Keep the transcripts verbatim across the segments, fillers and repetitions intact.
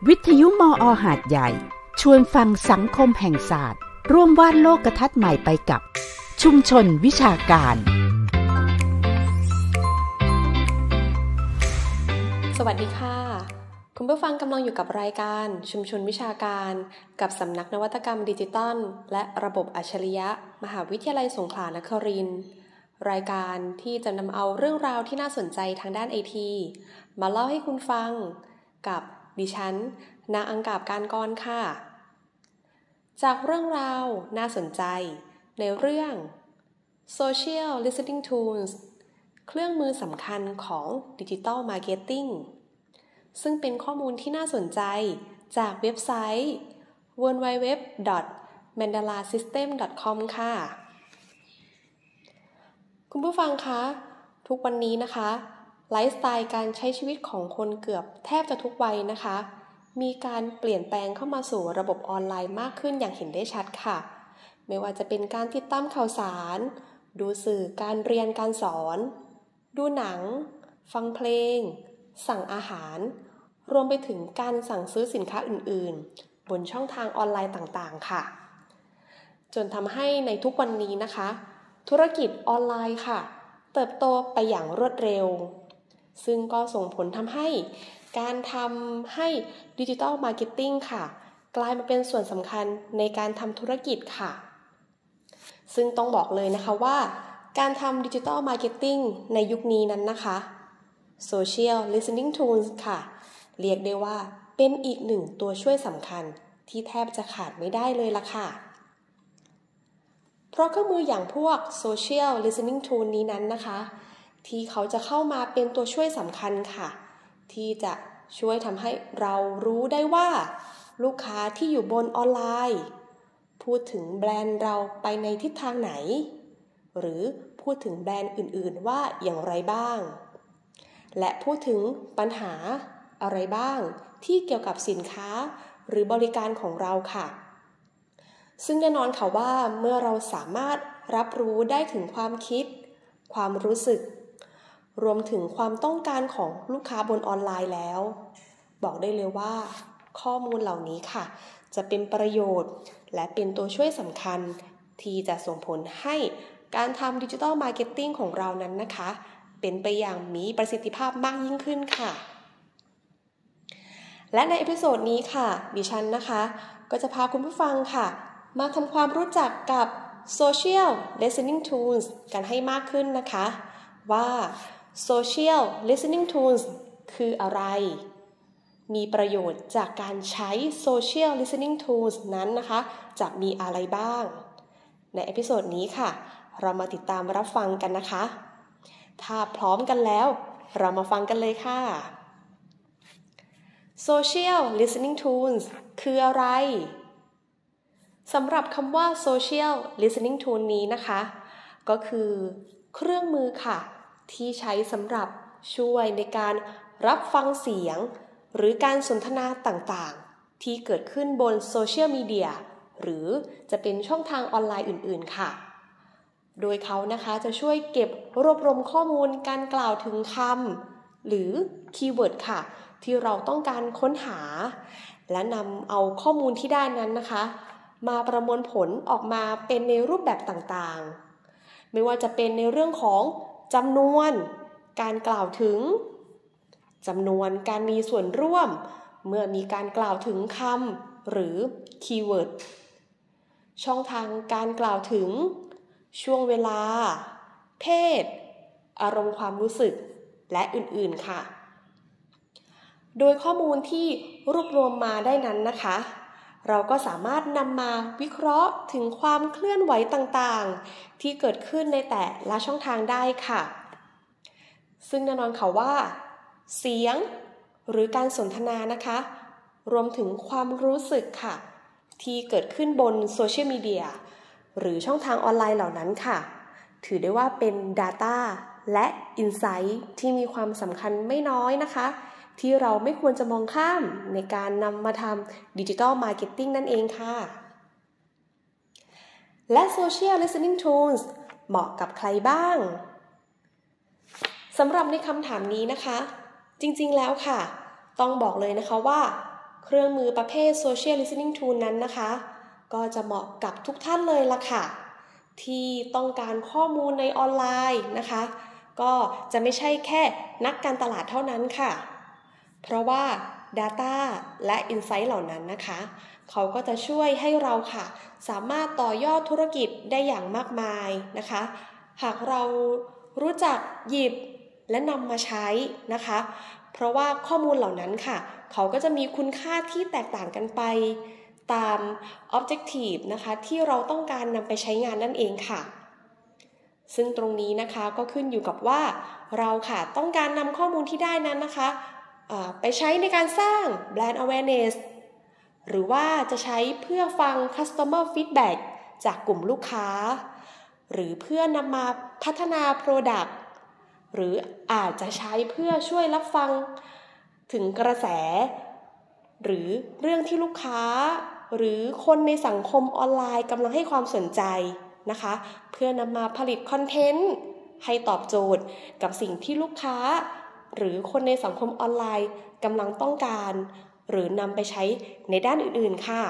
วิทยุมอ.หาดใหญ่ชวนฟังสังคมแห่งศาสตร์ร่วมวาดโลกทัศน์ใหม่ไปกับชุมชนวิชาการสวัสดีค่ะคุณผู้ฟังกำลังอยู่กับรายการชุมชนวิชาการกับสำนักนวัตกรรมดิจิทัลและระบบอัจฉริยะมหาวิทยาลัยสงขลานครินทร์รายการที่จะนำเอาเรื่องราวที่น่าสนใจทางด้าน ไอ ที มาเล่าให้คุณฟังกับดิฉันนางอังกาบการกรค่ะจากเรื่องราวน่าสนใจในเรื่อง Social Listening Tools เครื่องมือสำคัญของ Digital Marketing ซึ่งเป็นข้อมูลที่น่าสนใจจากเว็บไซต์ ดับเบิลยู ดับเบิลยู ดับเบิลยู ดอท mandala system ดอท คอม ค่ะคุณผู้ฟังคะทุกวันนี้นะคะไลฟ์สไตล์การใช้ชีวิตของคนเกือบแทบจะทุกวัยนะคะมีการเปลี่ยนแปลงเข้ามาสู่ระบบออนไลน์มากขึ้นอย่างเห็นได้ชัดค่ะไม่ว่าจะเป็นการติดตามข่าวสารดูสื่อการเรียนการสอนดูหนังฟังเพลงสั่งอาหารรวมไปถึงการสั่งซื้อสินค้าอื่นๆบนช่องทางออนไลน์ต่างๆค่ะจนทำให้ในทุกวันนี้นะคะธุรกิจออนไลน์ค่ะเติบโตไปอย่างรวดเร็วซึ่งก็ส่งผลทำให้การทำให้ดิจิทัลมาร์เก็ตติ้งค่ะกลายมาเป็นส่วนสำคัญในการทำธุรกิจค่ะซึ่งต้องบอกเลยนะคะว่าการทำดิจิทัลมาร์เก็ตติ้งในยุคนี้นั้นนะคะ Social Listening Tools ค่ะเรียกได้ว่าเป็นอีกหนึ่งตัวช่วยสำคัญที่แทบจะขาดไม่ได้เลยล่ะค่ะเพราะเครื่องมืออย่างพวก Social Listening Tool นี้นั้นนะคะที่เขาจะเข้ามาเป็นตัวช่วยสำคัญค่ะที่จะช่วยทำให้เรารู้ได้ว่าลูกค้าที่อยู่บนออนไลน์พูดถึงแบรนด์เราไปในทิศทางไหนหรือพูดถึงแบรนด์อื่นๆว่าอย่างไรบ้างและพูดถึงปัญหาอะไรบ้างที่เกี่ยวกับสินค้าหรือบริการของเราค่ะซึ่งแน่นอนค่ะว่าเมื่อเราสามารถรับรู้ได้ถึงความคิดความรู้สึกรวมถึงความต้องการของลูกค้าบนออนไลน์แล้วบอกได้เลยว่าข้อมูลเหล่านี้ค่ะจะเป็นประโยชน์และเป็นตัวช่วยสำคัญที่จะส่งผลให้การทำดิจิทัลมาร์เก็ตติ้งของเรานั้นนะคะเป็นไปอย่างมีประสิทธิภาพมากยิ่งขึ้นค่ะและในเอพิโซดนี้ค่ะดิฉันนะคะก็จะพาคุณผู้ฟังค่ะมาทำความรู้จักกับ Social Listening Tools กันให้มากขึ้นนะคะว่า Social Listening Tools คืออะไรมีประโยชน์จากการใช้ Social Listening Tools นั้นนะคะจะมีอะไรบ้างในเอพิโซดนี้ค่ะเรามาติดตามรับฟังกันนะคะถ้าพร้อมกันแล้วเรามาฟังกันเลยค่ะ Social Listening Tools คืออะไรสำหรับคำว่า Social Listening Tool นี้นะคะก็คือเครื่องมือค่ะที่ใช้สำหรับช่วยในการรับฟังเสียงหรือการสนทนาต่างๆที่เกิดขึ้นบนโซเชียลมีเดียหรือจะเป็นช่องทางออนไลน์อื่นๆค่ะโดยเขานะคะจะช่วยเก็บรวบรวมข้อมูลการกล่าวถึงคำหรือคีย์เวิร์ดค่ะที่เราต้องการค้นหาและนำเอาข้อมูลที่ได้นั้นนะคะมาประมวลผลออกมาเป็นในรูปแบบต่างๆไม่ว่าจะเป็นในเรื่องของจำนวนการกล่าวถึงจำนวนการมีส่วนร่วมเมื่อมีการกล่าวถึงคำหรือคีย์เวิร์ดช่องทางการกล่าวถึงช่วงเวลาเพศอารมณ์ความรู้สึกและอื่นๆค่ะโดยข้อมูลที่รวบรวมมาได้นั้นนะคะเราก็สามารถนำมาวิเคราะห์ถึงความเคลื่อนไหวต่างๆที่เกิดขึ้นในแต่ละช่องทางได้ค่ะซึ่งแน่นอนค่ะว่าเสียงหรือการสนทนานะคะรวมถึงความรู้สึกค่ะที่เกิดขึ้นบนโซเชียลมีเดียหรือช่องทางออนไลน์เหล่านั้นค่ะถือได้ว่าเป็น Data และ Insight ที่มีความสำคัญไม่น้อยนะคะที่เราไม่ควรจะมองข้ามในการนำมาทำ Digital Marketing นั่นเองค่ะและ Social Listening Tools เหมาะกับใครบ้างสำหรับในคำถามนี้นะคะจริงๆแล้วค่ะต้องบอกเลยนะคะว่าเครื่องมือประเภท Social Listening Tool นั้นนะคะก็จะเหมาะกับทุกท่านเลยล่ะค่ะที่ต้องการข้อมูลในออนไลน์นะคะก็จะไม่ใช่แค่นักการตลาดเท่านั้นค่ะเพราะว่า Data และ Insight เหล่านั้นนะคะเขาก็จะช่วยให้เราค่ะสามารถต่อยอดธุรกิจได้อย่างมากมายนะคะหากเรารู้จักหยิบและนำมาใช้นะคะเพราะว่าข้อมูลเหล่านั้นค่ะเขาก็จะมีคุณค่าที่แตกต่างกันไปตาม Objective นะคะที่เราต้องการนำไปใช้งานนั่นเองค่ะซึ่งตรงนี้นะคะก็ขึ้นอยู่กับว่าเราค่ะต้องการนำข้อมูลที่ได้นั้นนะคะไปใช้ในการสร้าง Brand Awareness หรือว่าจะใช้เพื่อฟัง Customer Feedback จากกลุ่มลูกค้าหรือเพื่อนำมาพัฒนา Product หรืออาจจะใช้เพื่อช่วยรับฟังถึงกระแสหรือเรื่องที่ลูกค้าหรือคนในสังคมออนไลน์กำลังให้ความสนใจนะคะเพื่อนำมาผลิตคอนเทนต์ให้ตอบโจทย์กับสิ่งที่ลูกค้าหรือคนในสังคมออนไลน์กำลังต้องการหรือนำไปใช้ในด้านอื่นๆค่ะ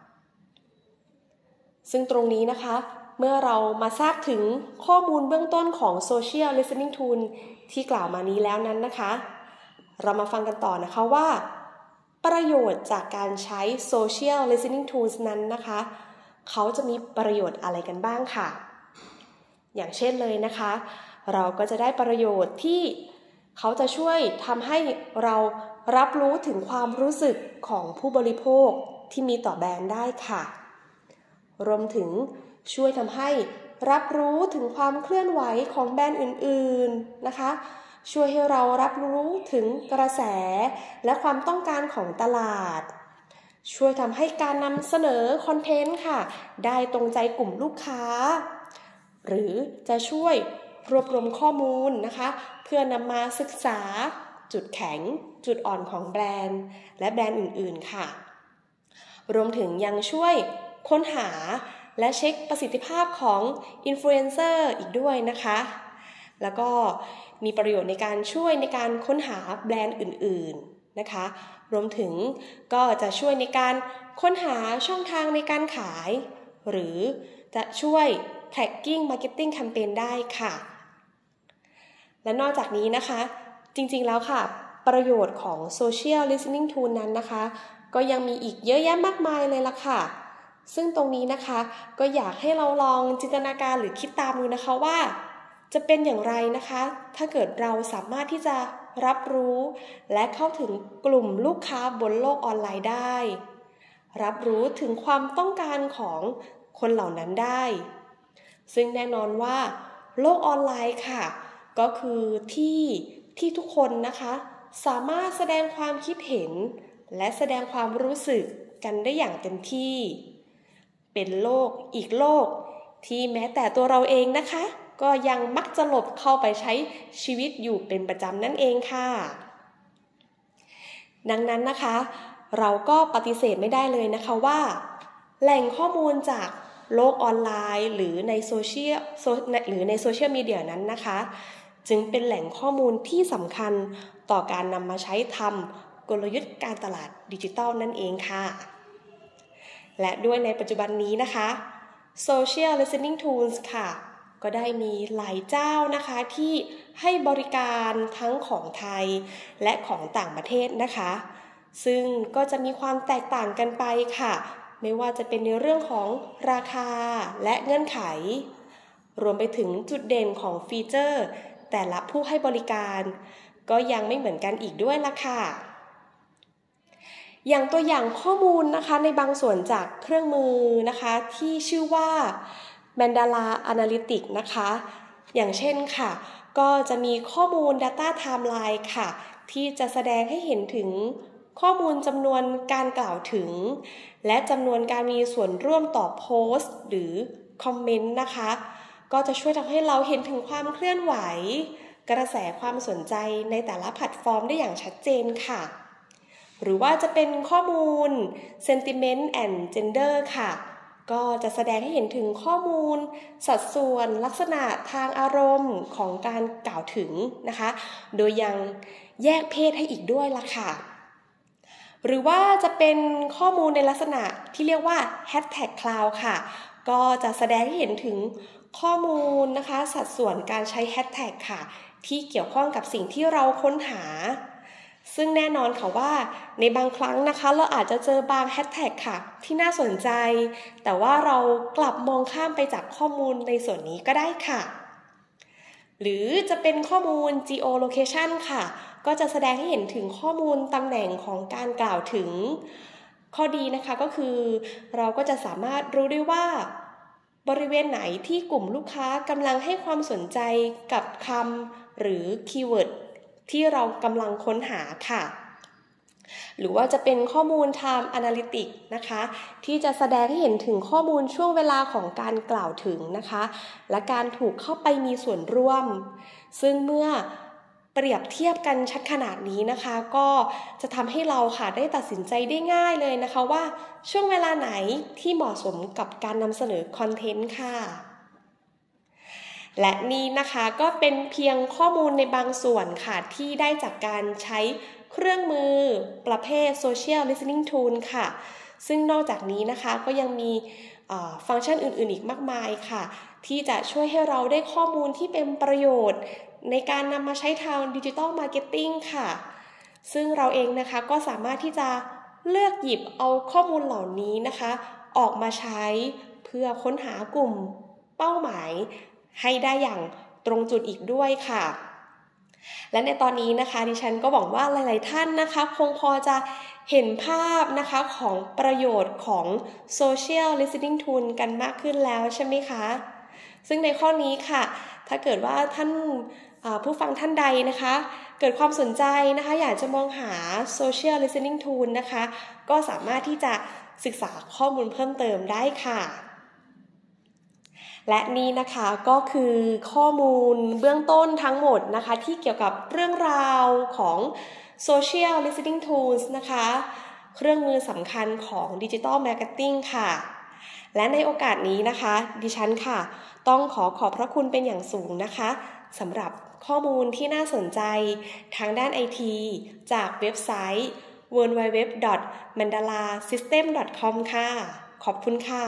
ซึ่งตรงนี้นะคะเมื่อเรามาทราบถึงข้อมูลเบื้องต้นของ Social Listening Tool ที่กล่าวมานี้แล้วนั้นนะคะเรามาฟังกันต่อนะคะว่าประโยชน์จากการใช้ Social Listening Tools นั้นนะคะเขาจะมีประโยชน์อะไรกันบ้างค่ะอย่างเช่นเลยนะคะเราก็จะได้ประโยชน์ที่เขาจะช่วยทำให้เรารับรู้ถึงความรู้สึกของผู้บริโภคที่มีต่อแบรนด์ได้ค่ะรวมถึงช่วยทำให้รับรู้ถึงความเคลื่อนไหวของแบรนด์อื่นๆนะคะช่วยให้เรารับรู้ถึงกระแสและความต้องการของตลาดช่วยทำให้การนำเสนอคอนเทนต์ค่ะได้ตรงใจกลุ่มลูกค้าหรือจะช่วยรวบรวมข้อมูลนะคะเพื่อนำมาศึกษาจุดแข็งจุดอ่อนของแบรนด์และแบรนด์อื่นๆค่ะรวมถึงยังช่วยค้นหาและเช็คประสิทธิภาพของอินฟลูเอนเซอร์อีกด้วยนะคะแล้วก็มีประโยชน์ในการช่วยในการค้นหาแบรนด์อื่นๆนะคะรวมถึงก็จะช่วยในการค้นหาช่องทางในการขายหรือจะช่วย tracking marketing campaign ได้ค่ะและนอกจากนี้นะคะจริงๆแล้วค่ะประโยชน์ของ Social Listening Tool นั้นนะคะก็ยังมีอีกเยอะแยะมากมายเลยล่ะค่ะซึ่งตรงนี้นะคะก็อยากให้เราลองจินตนาการหรือคิดตามดูนะคะว่าจะเป็นอย่างไรนะคะถ้าเกิดเราสามารถที่จะรับรู้และเข้าถึงกลุ่มลูกค้าบนโลกออนไลน์ได้รับรู้ถึงความต้องการของคนเหล่านั้นได้ซึ่งแน่นอนว่าโลกออนไลน์ค่ะก็คือที่ที่ทุกคนนะคะสามารถแสดงความคิดเห็นและแสดงความรู้สึกกันได้อย่างเต็มที่เป็นโลกอีกโลกที่แม้แต่ตัวเราเองนะคะก็ยังมักจะหลบเข้าไปใช้ชีวิตอยู่เป็นประจำนั่นเองค่ะดังนั้นนะคะเราก็ปฏิเสธไม่ได้เลยนะคะว่าแหล่งข้อมูลจากโลกออนไลน์หรือในโซเชียลหรือในโซเชียลมีเดียนั้นนะคะจึงเป็นแหล่งข้อมูลที่สำคัญต่อการนำมาใช้ทำกลยุทธ์การตลาดดิจิทัลนั่นเองค่ะและด้วยในปัจจุบันนี้นะคะ Social Listening Tools ค่ะก็ได้มีหลายเจ้านะคะที่ให้บริการทั้งของไทยและของต่างประเทศนะคะซึ่งก็จะมีความแตกต่างกันไปค่ะไม่ว่าจะเป็นในเรื่องของราคาและเงื่อนไขรวมไปถึงจุดเด่นของฟีเจอร์แต่ละผู้ให้บริการก็ยังไม่เหมือนกันอีกด้วยล่ะค่ะอย่างตัวอย่างข้อมูลนะคะในบางส่วนจากเครื่องมือนะคะที่ชื่อว่า Mandala Analytics นะคะอย่างเช่นค่ะก็จะมีข้อมูล Data Timeline ค่ะที่จะแสดงให้เห็นถึงข้อมูลจำนวนการกล่าวถึงและจำนวนการมีส่วนร่วมต่อโพสต์หรือคอมเมนต์นะคะก็จะช่วยทำให้เราเห็นถึงความเคลื่อนไหวกระแสความสนใจในแต่ละแพลตฟอร์มได้อย่างชัดเจนค่ะหรือว่าจะเป็นข้อมูล Sentiment and Gender ค่ะก็จะแสดงให้เห็นถึงข้อมูลสัดส่วนลักษณะทางอารมณ์ของการกล่าวถึงนะคะโดยยังแยกเพศให้อีกด้วยล่ะค่ะหรือว่าจะเป็นข้อมูลในลักษณะที่เรียกว่า Hashtag Cloud ค่ะก็จะแสดงให้เห็นถึงข้อมูลนะคะสัดส่วนการใช้ Hashtag ค่ะที่เกี่ยวข้องกับสิ่งที่เราค้นหาซึ่งแน่นอนค่ะว่าในบางครั้งนะคะเราอาจจะเจอบาง Hashtag ค่ะที่น่าสนใจแต่ว่าเรากลับมองข้ามไปจากข้อมูลในส่วนนี้ก็ได้ค่ะหรือจะเป็นข้อมูล Geolocation ค่ะก็จะแสดงให้เห็นถึงข้อมูลตำแหน่งของการกล่าวถึงข้อดีนะคะก็คือเราก็จะสามารถรู้ได้ว่าบริเวณไหนที่กลุ่มลูกค้ากำลังให้ความสนใจกับคำหรือคีย์เวิร์ดที่เรากำลังค้นหาค่ะหรือว่าจะเป็นข้อมูล Time Analytics นะคะที่จะแสดงให้เห็นถึงข้อมูลช่วงเวลาของการกล่าวถึงนะคะและการถูกเข้าไปมีส่วนร่วมซึ่งเมื่อเปรียบเทียบกันชัดขนาดนี้นะคะก็จะทำให้เราค่ะได้ตัดสินใจได้ง่ายเลยนะคะว่าช่วงเวลาไหนที่เหมาะสมกับการนำเสนอคอนเทนต์ค่ะและนี่นะคะก็เป็นเพียงข้อมูลในบางส่วนค่ะที่ได้จากการใช้เครื่องมือประเภท Social Listening Tool ค่ะซึ่งนอกจากนี้นะคะก็ยังมีฟังก์ชันอื่นๆอีกมากมายค่ะที่จะช่วยให้เราได้ข้อมูลที่เป็นประโยชน์ในการนำมาใช้ทาง Digital Marketing ค่ะซึ่งเราเองนะคะก็สามารถที่จะเลือกหยิบเอาข้อมูลเหล่านี้นะคะออกมาใช้เพื่อค้นหากลุ่มเป้าหมายให้ได้อย่างตรงจุดอีกด้วยค่ะและในตอนนี้นะคะดิฉันก็หวังว่าหลายๆท่านนะคะคงพอจะเห็นภาพนะคะของประโยชน์ของ Social Listening Tool กันมากขึ้นแล้วใช่ไหมคะซึ่งในข้อนี้ค่ะถ้าเกิดว่าท่านผู้ฟังท่านใดนะคะเกิดความสนใจนะคะอยากจะมองหา Social Listening Tool นะคะก็สามารถที่จะศึกษาข้อมูลเพิ่มเติมได้ค่ะและนี่นะคะก็คือข้อมูลเบื้องต้นทั้งหมดนะคะที่เกี่ยวกับเรื่องราวของ Social Listening Tools นะคะเครื่องมือสำคัญของ Digital Marketing ค่ะและในโอกาสนี้นะคะดิฉันค่ะต้องขอขอบพระคุณเป็นอย่างสูงนะคะสำหรับข้อมูลที่น่าสนใจทางด้าน ไอ ที จากเว็บไซต์ ดับเบิลยู ดับเบิลยู ดับเบิลยู ดอท มันดาลา ซิสเต็ม ดอท คอม ค่ะขอบคุณค่ะ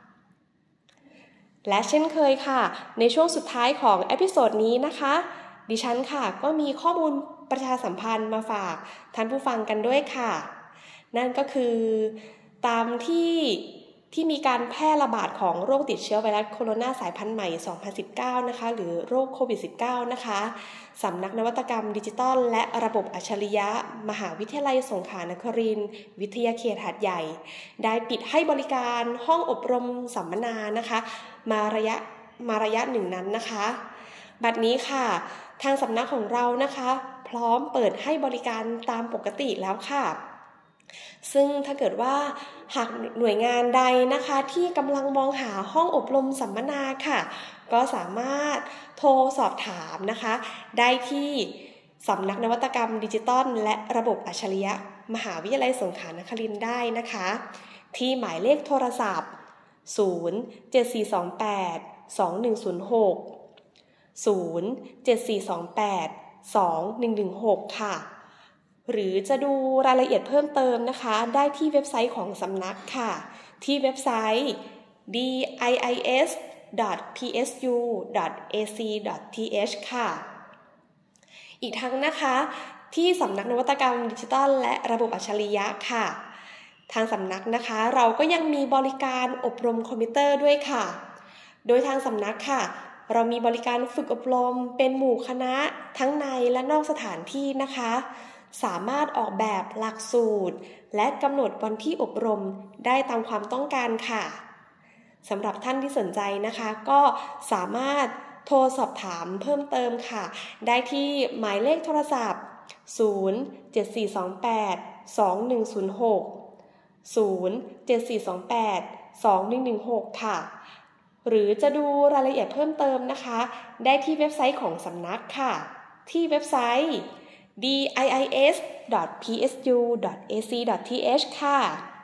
และเช่นเคยค่ะในช่วงสุดท้ายของเอพิโซดนี้นะคะดิฉันค่ะก็มีข้อมูลประชาสัมพันธ์มาฝากท่านผู้ฟังกันด้วยค่ะนั่นก็คือตามที่ที่มีการแพร่ระบาดของโรคติดเชื้อไวรัสโคโรนาสายพันธุ์ใหม่สองพันสิบเก้านะคะหรือโรคโควิด สิบเก้า นะคะสำนักนวัตกรรมดิจิทัลและระบบอัจฉริยะมหาวิทยาลัยสงขลานครินทร์วิทยาเขตหาดใหญ่ได้ปิดให้บริการห้องอบรมสัมมนานะคะมาระยะมาระยะหนึ่งนั้นนะคะบัดนี้ค่ะทางสำนักของเรานะคะพร้อมเปิดให้บริการตามปกติแล้วค่ะซึ่งถ้าเกิดว่าหากหน่วยงานใดนะคะที่กำลังมองหาห้องอบรมสัมมนาค่ะก็สามารถโทรสอบถามนะคะได้ที่สำนักนวัตกรรมดิจิทัลและระบบอัจฉริยะมหาวิทยาลัยสงขลานครินทร์ได้นะคะที่หมายเลขโทรศัพท์ศูนย์ เจ็ด สี่ สอง แปด สอง หนึ่ง ศูนย์ หก ศูนย์ เจ็ด สี่ สอง แปด สอง หนึ่ง หนึ่ง หกค่ะหรือจะดูรายละเอียดเพิ่มเติมนะคะได้ที่เว็บไซต์ของสำนักค่ะที่เว็บไซต์ ดิส ดอท พี เอส ยู ดอท เอ ซี ดอท ที เอช ค่ะอีกทั้งนะคะที่สำนักนวัตกรรมดิจิทัลและระบบอัจฉริยะค่ะทางสำนักนะคะเราก็ยังมีบริการอบรมคอมพิวเตอร์ด้วยค่ะโดยทางสำนักค่ะเรามีบริการฝึกอบรมเป็นหมู่คณะทั้งในและนอกสถานที่นะคะสามารถออกแบบหลักสูตรและกำหนดวันที่อบรมได้ตามความต้องการค่ะสำหรับท่านที่สนใจนะคะก็สามารถโทรสอบถามเพิ่มเติมค่ะได้ที่หมายเลขโทรศัพท์ศูนย์ เจ็ด สี่ สอง แปด สอง หนึ่ง ศูนย์ หก ศูนย์ เจ็ด สี่ สอง แปด สอง หนึ่ง หนึ่ง หกค่ะหรือจะดูรายละเอียดเพิ่มเติมนะคะได้ที่เว็บไซต์ของสำนักค่ะที่เว็บไซต์ ดิ ส ดอท พี เอส ยู ดอท เอ ซี ดอท ที เอช ค่ะ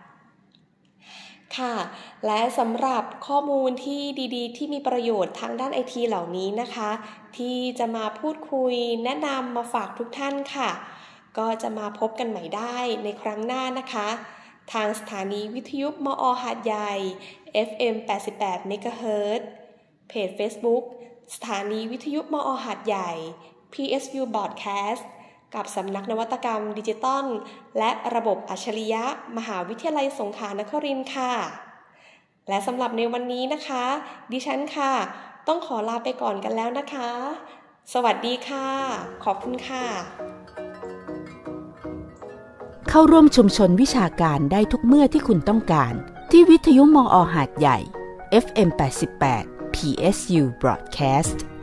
ค่ะและสำหรับข้อมูลที่ดีๆที่มีประโยชน์ทางด้าน ไอ ที เหล่านี้นะคะที่จะมาพูดคุยแนะนำมาฝากทุกท่านค่ะก็จะมาพบกันใหม่ได้ในครั้งหน้านะคะทางสถานีวิทยุมอ.หาดใหญ่ เอฟ เอ็ม แปดสิบแปด เมกะเฮิรตซ์ เพจ Facebook สถานีวิทยุมอ.หาดใหญ่ พี เอส ยู Broadcast กับสำนักนวัตกรรมดิจิตอลและระบบอัจฉริยะมหาวิทยาลัยสงขลานครินทร์ค่ะและสำหรับในวันนี้นะคะดิฉันค่ะต้องขอลาไปก่อนกันแล้วนะคะสวัสดีค่ะขอบคุณค่ะเข้าร่วมชุมชนวิชาการได้ทุกเมื่อที่คุณต้องการที่วิทยุมอ.หาดใหญ่ เอฟ เอ็ม แปดสิบแปด พี เอส ยู Broadcast